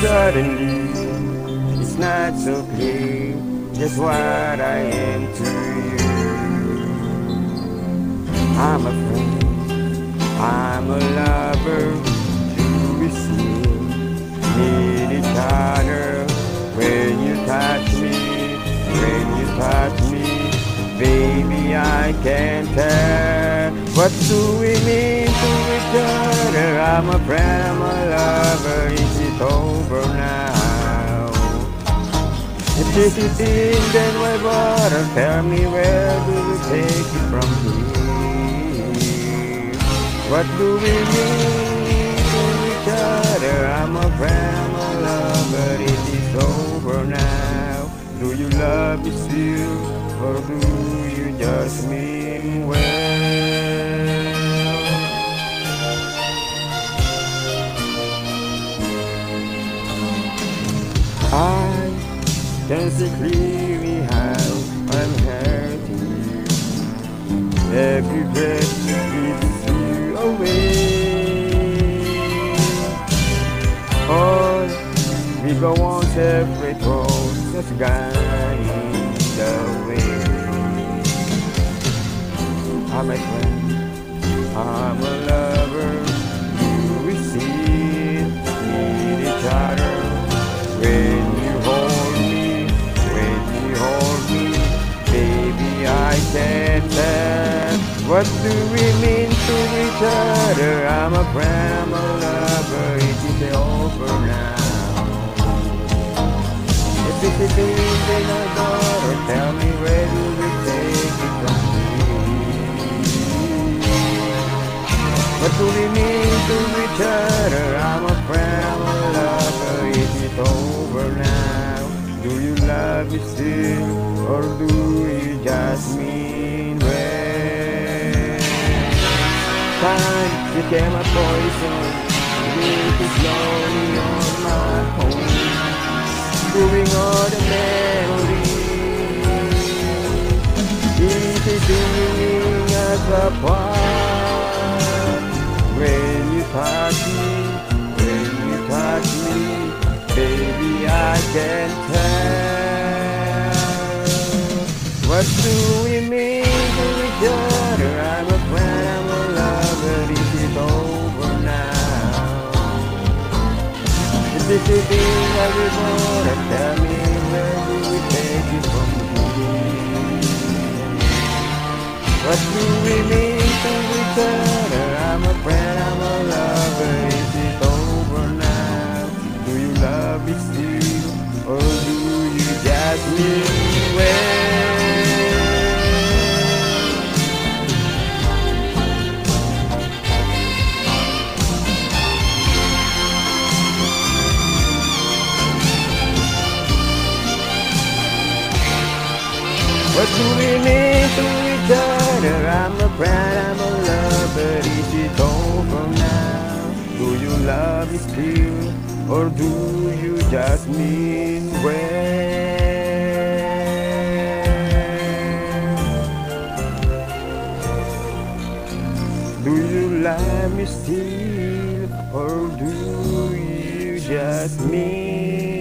Suddenly, it's not so clear just what I am to you. I'm a friend, I'm a lover. Do we still need each other? When you touch me, when you touch me, baby, I can't tell. What do we mean to each other? I'm a friend, I'm a lover. Is it over now? If this is it, then my brother, tell me where do we take it from here? What do we mean to each other? I'm a friend, I'm a lover. It is over now. Do you love me still, or do you just mean well? I can see clearly how I'm hurting you. Every breath keeps you away. All we go on separate roads, just guiding the way. I'm a friend, I'm a lover. Do we see, need each other? When you hold me, baby, I can't tell. What do we mean to each other? I'm a friend, I'm a lover. It is over now. If it's a thing, then I gotta tell me where do we take it from here? What do we mean to each other? I'm a friend, I'm a lover. Is it over now? Do you love me still, or do you just mean well? Time became a poison, it is lonely on my own, doing all the memories. It is doing us apart. When you touch me, baby, I can tell. What do we mean to each other? I'm a friend, I'm a lover. Is it over now? Is this the thing that we wanna tell me? Where do we take it from here? What do we mean to each other? I'm a friend, I'm a lover. Is it over now? Do you love me still, or do you just mean well? What do we mean to each other? I'm a friend, I'm a lover. Is it over now? Do you love me still, or do you just mean well? Do you love me still, or do you just mean